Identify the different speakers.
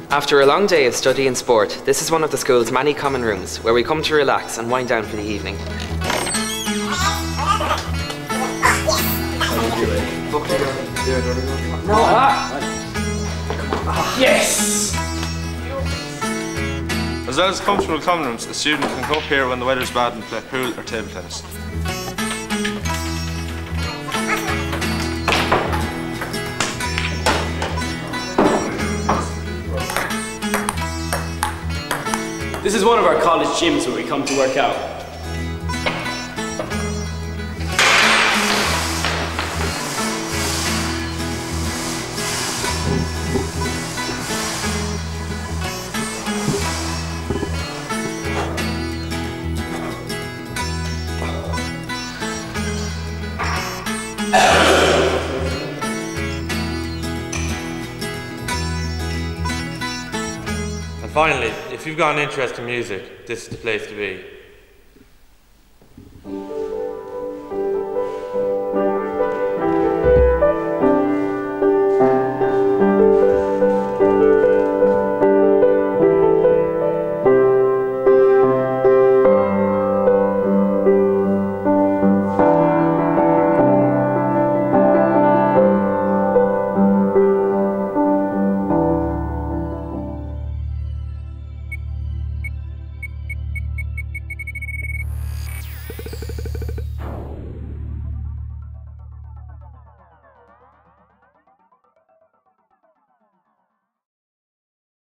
Speaker 1: After a long day of study and sport, this is one of the school's many common rooms where we come to relax and wind down for the evening.
Speaker 2: Yes!
Speaker 3: As well as comfortable common rooms, a student can come up here when the weather's bad and play pool or table tennis.
Speaker 2: This is one of our college gyms where we come to work out.
Speaker 4: And finally, if you've got an interest in music, this is the place to be.